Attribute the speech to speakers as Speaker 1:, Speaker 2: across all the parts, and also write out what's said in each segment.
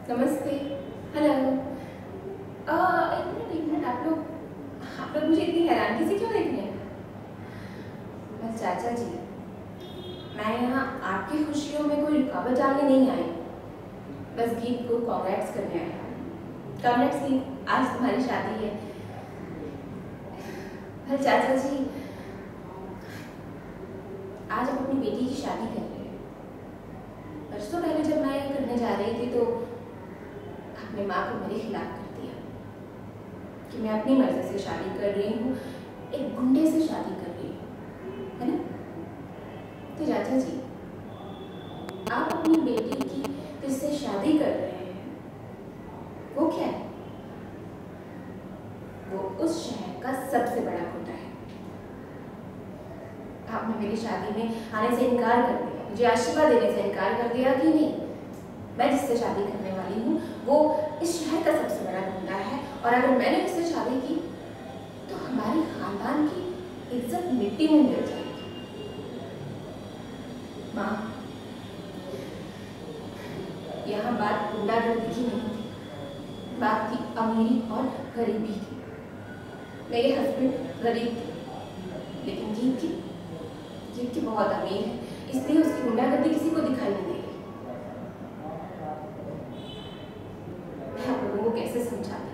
Speaker 1: नमस्ते। हेलो। एक मिनट आप लोग मुझे इतनी हैरानगी से क्यों देख रहे हैं? बस चाचा जी, मैं यहाँ आपकी खुशियों में कोई रुकावट डालने नहीं आई, बस गीत को कॉन्ग्रेट्स करने आई। कॉन्ग्रेट्स की, आज तुम्हारी शादी है। बस चाचा जी, आज हम अपनी बेटी की शादी कर रहे हैं। बरसों पहले जब मैं ये करने जा रही थी तो अपनी माँ को मेरे खिलाफ कर दिया कि मैं अपनी मर्जी से शादी कर रही हूँ, एक गुंडे से शादी कर रही हूँ, है ना? तो चाचा जी, आप अपनी बेटी की जिससे शादी कर रहे हैं वो क्या है? वो उस शहर का सबसे बड़ा गुंडा है। आपने मेरी शादी में आने से इनकार कर दिया, मुझे आशीर्वाद देने से इनकार कर दिया कि नहीं, मैं जिससे शादी करने वाली हूँ वो इस शहर का सबसे बड़ा गुंडा है, और अगर मैंने उससे शादी की तो हमारे खानदान की इज्जत मिट्टी में मिल जाएगी। माँ, यहाँ बात गुंडागर्दी की नहीं थी, बात थी अमीरी और गरीबी की। मेरे हस्बैंड गरीब थे, लेकिन गीत की बहुत अमीर है, इसलिए उसकी गुंडागर्दी किसी को दिखाई नहीं देगी। मैं आप लोगों को कैसे समझाती,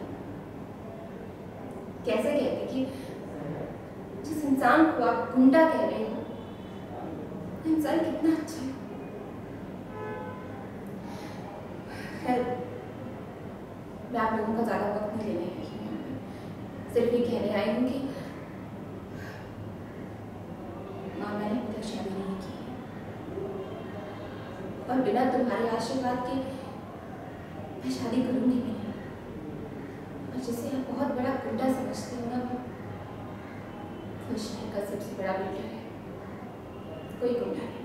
Speaker 1: कैसे कहते कि जिस इंसान को आप गुंडा कह रहे हो वो इंसान कितना अच्छा है। खैर, मैं आप लोगों का ज्यादा वक्त नहीं लेने आई हूँ, सिर्फ ये कहने आई हूँ कि माँ, मैंने अभी तक शादी नहीं की और बिना तुम्हारे आशीर्वाद के मैं शादी करूंगी भी नहीं। और जिसे आप बहुत बड़ा गुंडा समझते हो ना, वो शहर का सबसे बड़ा गुंडा है, कोई गुंडा नहीं।